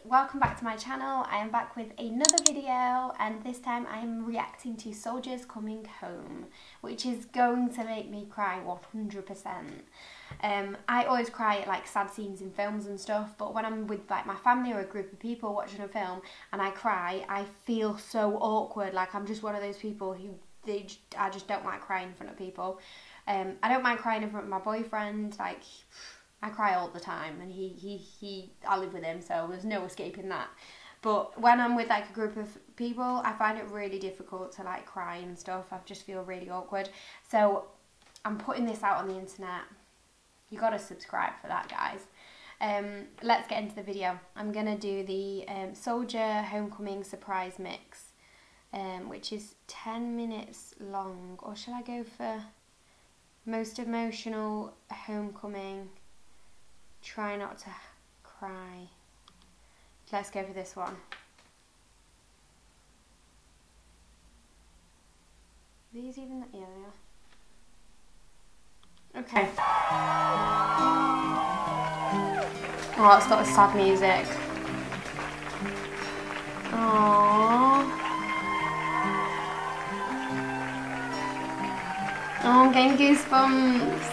welcome back to my channel. I am back with another video, and this time I am reacting to Soldiers Coming Home, which is going to make me cry 100%. I always cry at like sad scenes in films and stuff, but when I'm with like my family or a group of people watching a film and I cry, I feel so awkward. Like I'm just one of those people who I just don't like crying in front of people. I don't mind crying in front of my boyfriend. Like I cry all the time, and I live with him, so there's no escaping that. But when I'm with like a group of people, I find it really difficult to like cry and stuff. I just feel really awkward. So I'm putting this out on the internet. You gotta subscribe for that, guys. Let's get into the video. I'm gonna do the Soldier Homecoming surprise mix, which is 10 minutes long. Or shall I go for most emotional homecoming? Try not to cry. Let's go for this one. Are these even? Yeah, they are. Okay. Oh, let's start with sad music. Aww. Oh, I'm getting goosebumps.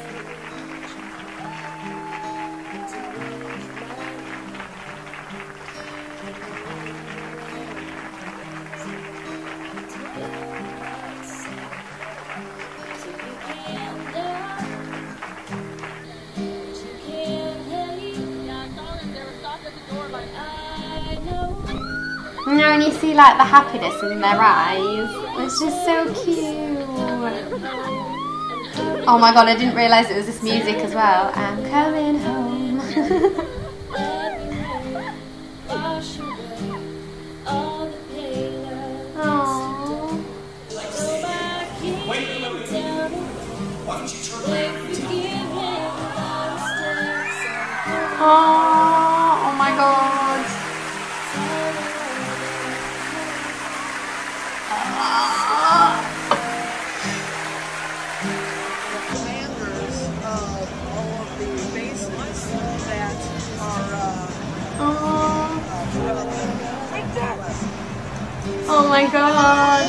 You know, and you see like the happiness in their eyes. It's just so cute. Oh my god, I didn't realise it was this music as well. I'm coming home. Aww. Oh my god. Oh my god.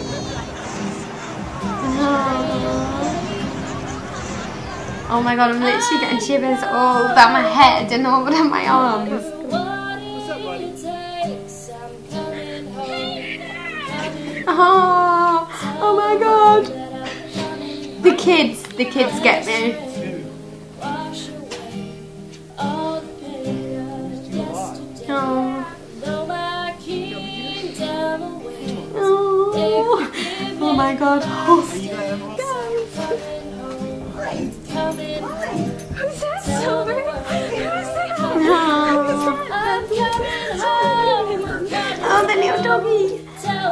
Oh my god, I'm literally getting shivers all down my head and all down my arms. Oh my god. The kids get me. Oh my god. Oh. Who's that, Silver? Who's that? Oh, the little doggy.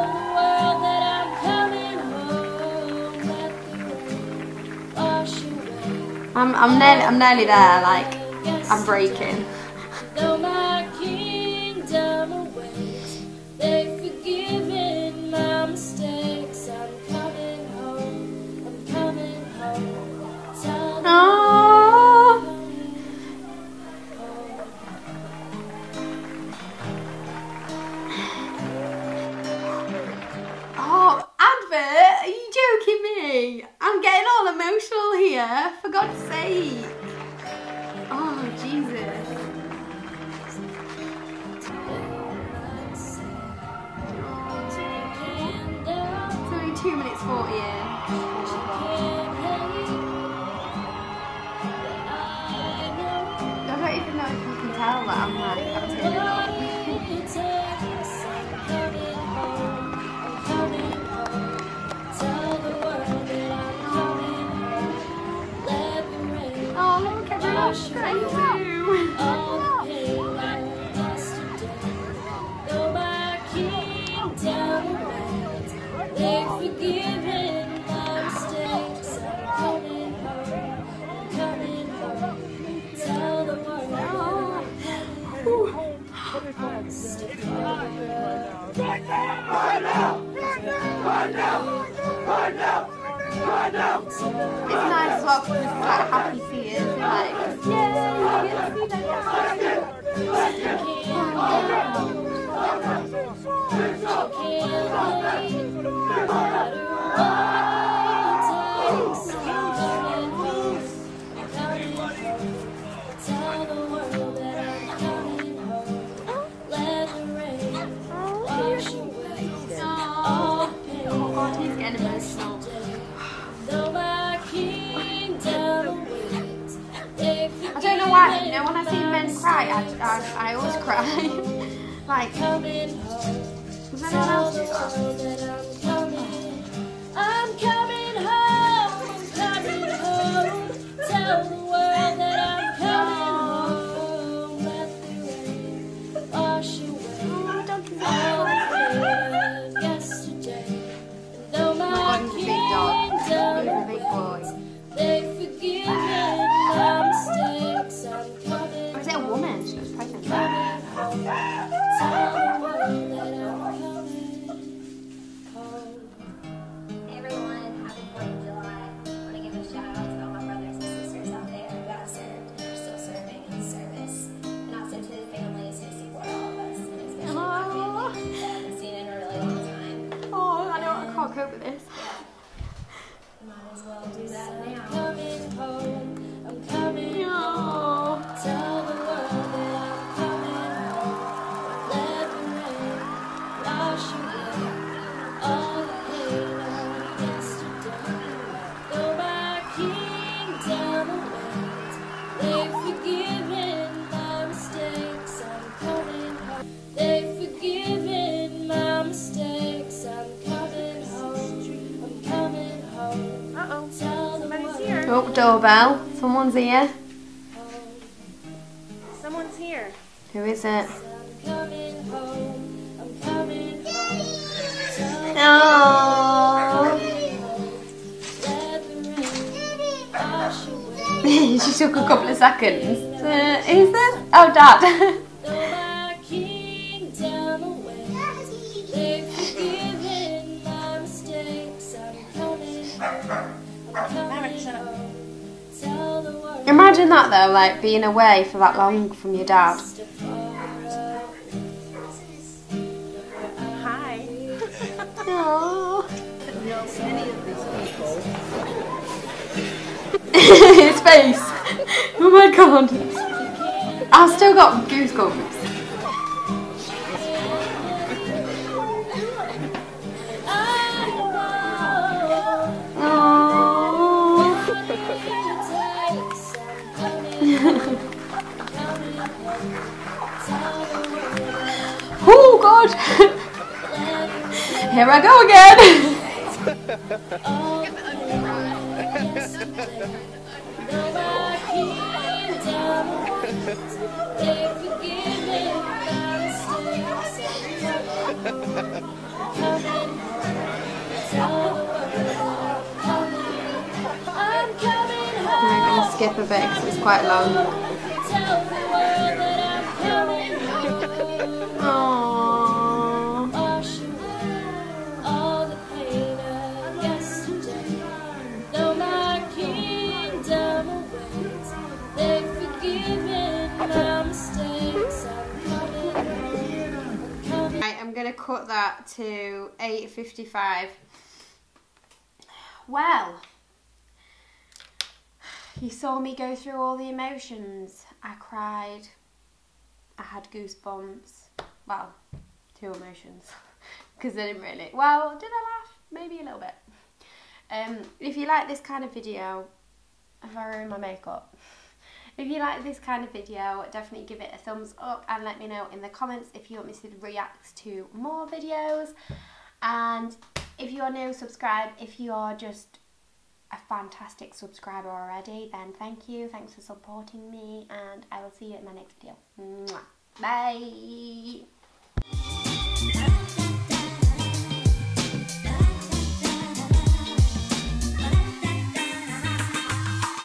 I'm nearly there, like I'm breaking. I'm getting all emotional here, for God's sake. Oh, Jesus. It's only 2 minutes 40 in. I don't even know if you can tell that I'm turning up. It's nice as well because it's like happy tears, like, yay, cry. I always cry. Like, does anyone else do that? I'm coming home, I'm coming home. Tell the world that I'm coming home. Let the rain wash away all the pain of yesterday. And though my kingdom, they've forgiven my mistakes. I'm coming. Or is it a woman? She was pregnant. Tell the world that I'm coming home. Hey everyone, happy 4th of July. I want to give a shout out to all my brothers and sisters out there who got served and are still serving in service. And also to the families who support all of us, and especially my family that I haven't seen in a really long time. Oh, I know I can't cope with this. Might as well do that I'm now. coming home, I'm coming home. Oh. Tell the world that I'm coming home. Let the rain wash away all the pain of yesterday. Though my kingdom awaits, they've forgiven my mistakes. I'm coming home. They've forgiven my mistakes. I'm coming home. I'm coming home. Uh-oh. Tell the world. Oh, doorbell. Someone's here. Someone's here. Who is it? I'm coming home. I'm coming home. Oh. Let the rain wash away. She took a couple of seconds. Who's this? Oh, Dad. Though my kingdom awaits, they've forgiven my mistakes. I'm coming home. I'm coming home. Tell the world. Imagine that though, like being away for that long from your dad. Hi. Oh. Many of these people. His face. Oh my god. I've still got goosebumps. Oh god. Here I go again. I'm going to skip a bit because it's quite long. Aww. Wash away all the pain of yesterday. Though my kingdom awaits, they've forgiven my mistakes. I'm coming home. Right, I'm going to cut that to 8:55. Well, you saw me go through all the emotions. I cried. I had goosebumps. Well, 2 emotions. Because I didn't really... Well, did I laugh? Maybe a little bit. If you like this kind of video... Have I ruined my makeup? If you like this kind of video, definitely give it a thumbs up and let me know in the comments if you want me to react to more videos. And if you are new, subscribe. If you are just a fantastic subscriber already, then thank you. Thanks for supporting me, and I will see you in my next video. Mwah. Bye.